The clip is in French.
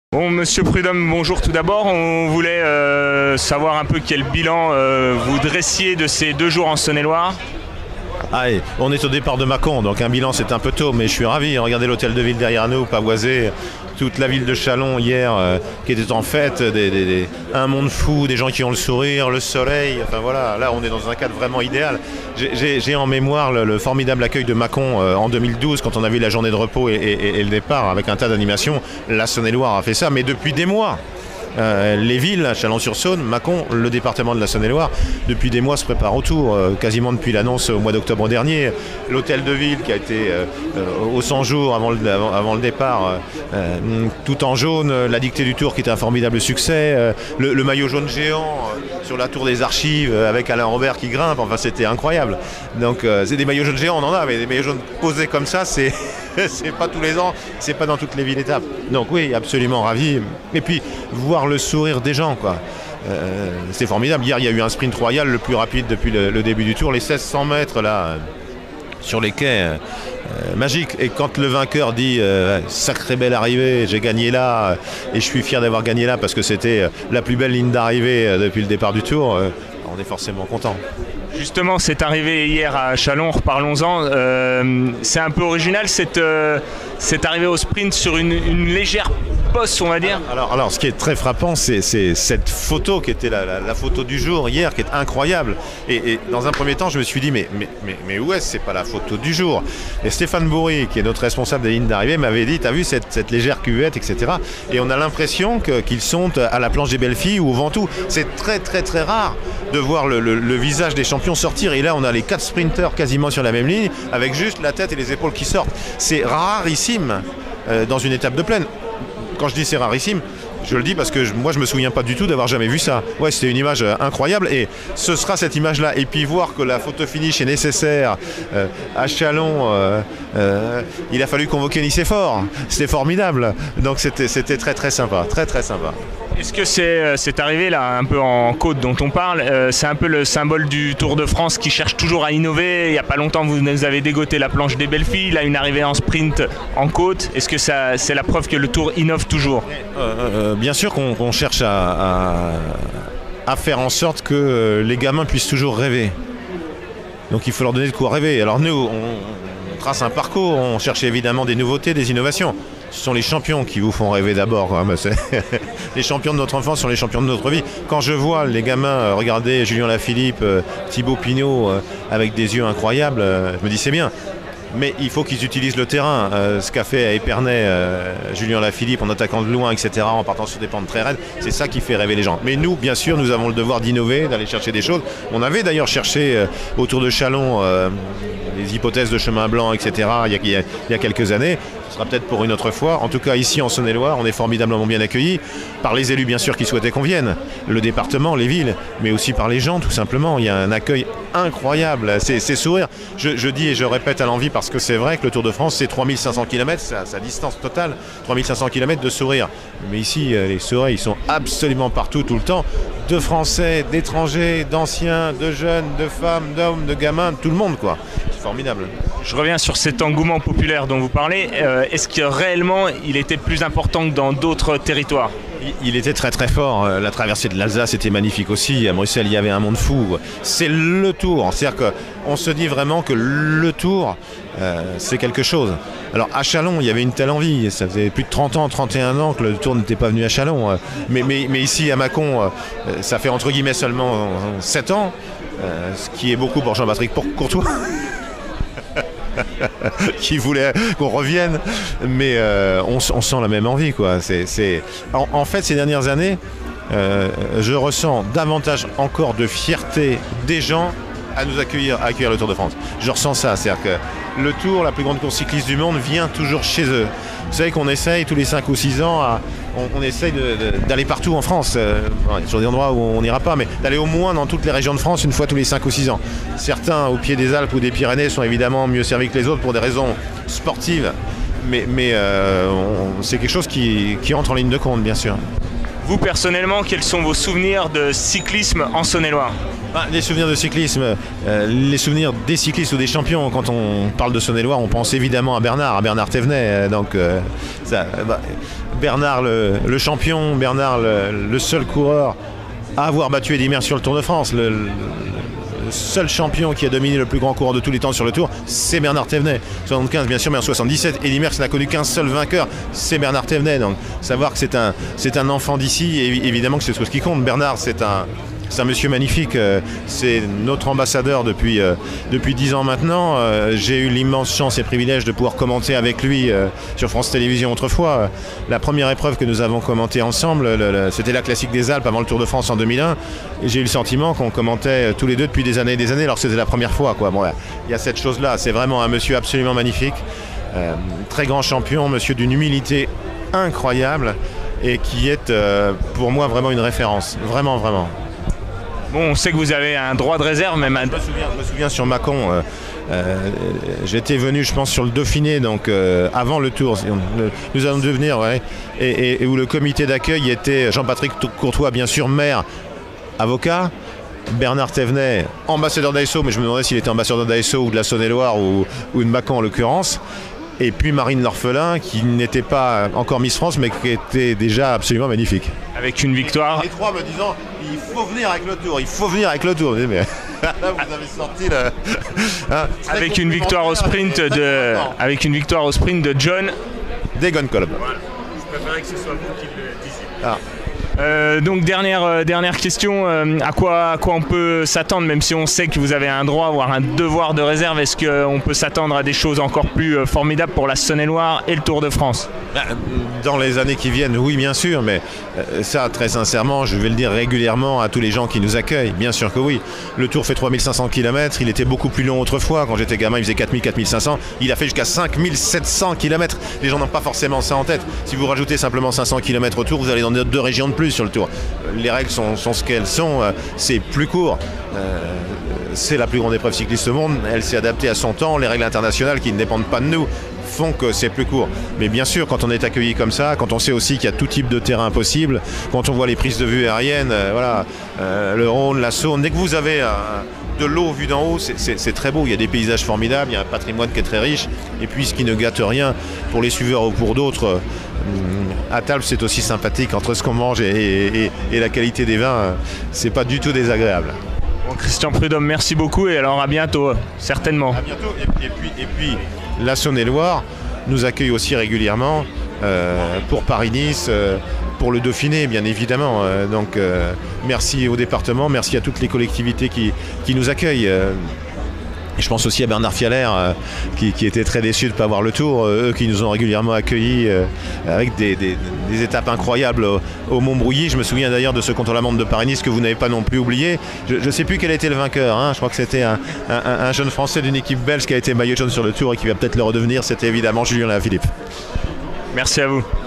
Bon, Monsieur Prudhomme, bonjour tout d'abord. On voulait savoir un peu quel bilan vous dressiez de ces 2 jours en Saône-et-Loire. On est au départ de Mâcon, donc un bilan c'est un peu tôt, mais je suis ravi. Regardez l'hôtel de ville derrière nous, pavoisé, toute la ville de Châlons hier qui était en fête, un monde fou, des gens qui ont le sourire, le soleil, enfin voilà, là on est dans un cadre vraiment idéal. J'ai en mémoire le formidable accueil de Mâcon en 2012 quand on a vu la journée de repos et le départ avec un tas d'animations. La Saône-et-Loire a fait ça, mais depuis des mois. Les villes, Chalon-sur-Saône, Mâcon, le département de la Saône-et-Loire, depuis des mois se préparent au tour, quasiment depuis l'annonce au mois d'octobre dernier. L'hôtel de ville qui a été aux 100 jours avant le départ, tout en jaune, la dictée du tour qui était un formidable succès, le maillot jaune géant sur la tour des archives avec Alain Robert qui grimpe, enfin c'était incroyable. Donc c'est des maillots jaunes géants, on en a, mais des maillots jaunes posés comme ça, c'est pas tous les ans, c'est pas dans toutes les villes étapes. Donc oui, absolument ravi. Et puis voir le sourire des gens, quoi. C'est formidable. Hier, il y a eu un sprint royal le plus rapide depuis le début du tour, les 1600 mètres là sur les quais, magique. Et quand le vainqueur dit sacrée belle arrivée, j'ai gagné là et je suis fier d'avoir gagné là parce que c'était la plus belle ligne d'arrivée depuis le départ du tour, on est forcément content. Justement, c'est arrivé hier à Châlons, reparlons-en. C'est un peu original cette arrivée au sprint sur une légère poste, on va dire. Alors, ce qui est très frappant, c'est cette photo qui était la photo du jour hier, qui est incroyable. Et dans un premier temps, je me suis dit, mais où est-ce? C'est pas la photo du jour. Et Stéphane Bourry, qui est notre responsable des lignes d'arrivée, m'avait dit, t'as vu cette légère cuvette, etc. Et on a l'impression qu'ils sont à la planche des belles filles ou au Ventoux. C'est très très très rare de voir le visage des champions sortir. Et là, on a les 4 sprinteurs quasiment sur la même ligne, avec juste la tête et les épaules qui sortent. C'est rarissime dans une étape de plaine. Quand je dis c'est rarissime, je le dis parce que moi je me souviens pas du tout d'avoir jamais vu ça. Ouais, c'était une image incroyable et ce sera cette image-là. Et puis voir que la photo finish est nécessaire à Châlons, il a fallu convoquer Nicéphore. C'était formidable. Donc c'était très très sympa, très très sympa. Est-ce que c'est arrivé là un peu en côte dont on parle, c'est un peu le symbole du Tour de France qui cherche toujours à innover. Il n'y a pas longtemps vous nous avez dégoté la planche des belles filles, là une arrivée en sprint en côte. Est-ce que c'est la preuve que le Tour innove toujours? Bien sûr qu'on cherche à faire en sorte que les gamins puissent toujours rêver. Donc il faut leur donner de quoi rêver. Alors nous, on trace un parcours, on cherche évidemment des nouveautés, des innovations. Ce sont les champions qui vous font rêver d'abord. Les champions de notre enfance sont les champions de notre vie. Quand je vois les gamins regarder Julien Lafilippe, Thibaut Pinot avec des yeux incroyables, je me dis c'est bien. Mais il faut qu'ils utilisent le terrain, ce qu'a fait à Épernay Julien Lafilippe en attaquant de loin, etc., en partant sur des pentes très raides, c'est ça qui fait rêver les gens. Mais nous, bien sûr, nous avons le devoir d'innover, d'aller chercher des choses. On avait d'ailleurs cherché autour de Châlons les hypothèses de chemin blanc, etc., il y a quelques années. Ce sera peut-être pour une autre fois. En tout cas, ici en Saône-et-Loire, on est formidablement bien accueillis par les élus, bien sûr, qui souhaitaient qu'on vienne, le département, les villes, mais aussi par les gens, tout simplement. Il y a un accueil incroyable, c'est sourire. Je dis et je répète à l'envi parce que c'est vrai que le Tour de France, c'est 3500 km, c'est sa distance totale, 3500 km de sourire. Mais ici, les sourires, ils sont absolument partout, tout le temps. De Français, d'étrangers, d'anciens, de jeunes, de femmes, d'hommes, de gamins, de tout le monde, quoi. C'est formidable. Je reviens sur cet engouement populaire dont vous parlez. Est-ce que réellement, il était plus important que dans d'autres territoires? Il était très très fort. La traversée de l'Alsace était magnifique aussi. À Bruxelles, il y avait un monde fou. C'est le Tour. C'est-à-dire qu'on se dit vraiment que le Tour, c'est quelque chose. Alors à Châlons, il y avait une telle envie. Ça faisait plus de 30 ans, 31 ans que le Tour n'était pas venu à Châlons. Mais ici, à Mâcon, ça fait entre guillemets seulement 7 ans. Ce qui est beaucoup pour Jean-Patrick Courtois. Qui voulait qu'on revienne, mais on sent la même envie, quoi. En fait, ces dernières années, je ressens davantage encore de fierté des gens à nous accueillir le Tour de France. Je ressens ça, c'est-à-dire que le Tour, la plus grande course cycliste du monde, vient toujours chez eux. Vous savez qu'on essaye tous les 5 ou 6 ans, on essaye d'aller partout en France. Il y a toujours des endroits où on n'ira pas, mais d'aller au moins dans toutes les régions de France une fois tous les 5 ou 6 ans. Certains au pied des Alpes ou des Pyrénées sont évidemment mieux servis que les autres pour des raisons sportives, mais c'est quelque chose qui entre en ligne de compte, bien sûr. Vous personnellement, quels sont vos souvenirs de cyclisme en Saône-et-Loire? Les souvenirs de cyclisme, les souvenirs des cyclistes ou des champions. Quand on parle de Saône-et-Loire, on pense évidemment à Bernard Thévenet. Bernard le champion, Bernard le seul coureur à avoir battu Eddy Merckx sur le Tour de France. Le seul champion qui a dominé le plus grand coureur de tous les temps sur le Tour, c'est Bernard Thévenet. 75 bien sûr, mais en 77, Eddy Merckx n'a connu qu'un seul vainqueur, c'est Bernard Thévenet. Donc savoir que c'est un enfant d'ici, et évidemment que c'est ce qui compte. Bernard, c'est un monsieur magnifique, c'est notre ambassadeur depuis 10 ans maintenant. J'ai eu l'immense chance et privilège de pouvoir commenter avec lui sur France Télévisions autrefois. La première épreuve que nous avons commentée ensemble, c'était la Classique des Alpes avant le Tour de France en 2001. Et j'ai eu le sentiment qu'on commentait tous les deux depuis des années et des années, alors que c'était la première fois, quoi. Bon, il y a cette chose-là, c'est vraiment un monsieur absolument magnifique, très grand champion, monsieur d'une humilité incroyable et qui est pour moi vraiment une référence, vraiment, vraiment. Bon, on sait que vous avez un droit de réserve, même. Je me souviens sur Mâcon, j'étais venu, je pense, sur le Dauphiné, donc avant le Tour. Nous allons devenir, ouais, et où le comité d'accueil était Jean-Patrick Courtois, bien sûr, maire, avocat. Bernard Thévenet, ambassadeur d'ASO, mais je me demandais s'il était ambassadeur d'ASO ou de la Saône-et-Loire ou de Mâcon en l'occurrence. Et puis Marine L'Orphelin, qui n'était pas encore Miss France, mais qui était déjà absolument magnifique. Avec une victoire. Les trois me disant, il faut venir avec le Tour, il faut venir avec le Tour. Mais là, vous avez sorti le... Avec une victoire au sprint de John Degenkolb. Voilà. Je préférais que ce soit vous qui le disiez. Donc dernière question, à quoi on peut s'attendre, même si on sait que vous avez un droit, voire un devoir de réserve, est-ce qu'on peut s'attendre à des choses encore plus formidables pour la Saône-et-Loire et le Tour de France? Dans les années qui viennent, oui bien sûr, mais ça très sincèrement, je vais le dire régulièrement à tous les gens qui nous accueillent, bien sûr que oui. Le Tour fait 3500 km, il était beaucoup plus long autrefois, quand j'étais gamin il faisait 4000, 4500, il a fait jusqu'à 5700 km, les gens n'ont pas forcément ça en tête. Si vous rajoutez simplement 500 km au Tour, vous allez dans 2 régions de plus sur le Tour. Les règles sont ce qu'elles sont, c'est plus court. C'est la plus grande épreuve cycliste au monde, elle s'est adaptée à son temps, les règles internationales qui ne dépendent pas de nous font que c'est plus court. Mais bien sûr, quand on est accueilli comme ça, quand on sait aussi qu'il y a tout type de terrain possible, quand on voit les prises de vue aériennes, le Rhône, la Saône, dès que vous avez de l'eau vue d'en haut, c'est très beau. Il y a des paysages formidables, il y a un patrimoine qui est très riche. Et puis ce qui ne gâte rien pour les suiveurs ou pour d'autres, à table c'est aussi sympathique entre ce qu'on mange et la qualité des vins, c'est pas du tout désagréable. Bon, Christian Prudhomme, merci beaucoup et alors à bientôt, certainement. À bientôt. Et puis la Saône-et-Loire nous accueille aussi régulièrement pour Paris-Nice, pour le Dauphiné bien évidemment. Donc merci au département, merci à toutes les collectivités qui nous accueillent. Et je pense aussi à Bernard Fialer qui était très déçu de ne pas avoir le Tour, eux qui nous ont régulièrement accueillis avec des étapes incroyables au Montbrouilly. Je me souviens d'ailleurs de ce contre-la-montre de Paris-Nice que vous n'avez pas non plus oublié. Je ne sais plus quel était le vainqueur, hein. Je crois que c'était un jeune Français d'une équipe belge qui a été maillot jaune sur le Tour et qui va peut-être le redevenir, c'était évidemment Julien Alaphilippe. Merci à vous.